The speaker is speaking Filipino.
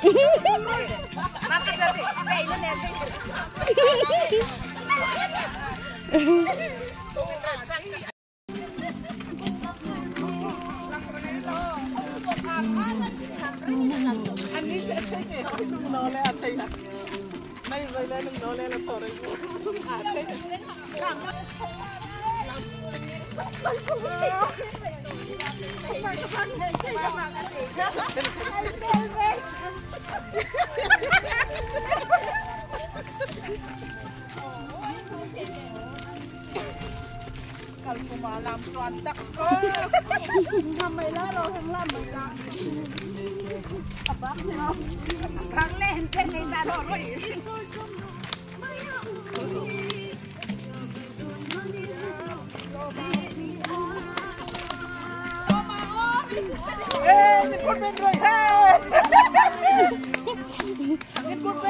Kalau malam cuaca, sampai lah lo yang lama kan. Abang lo, abang lenten yang dah lo ini. Nyebut ben rồi he. Nyebut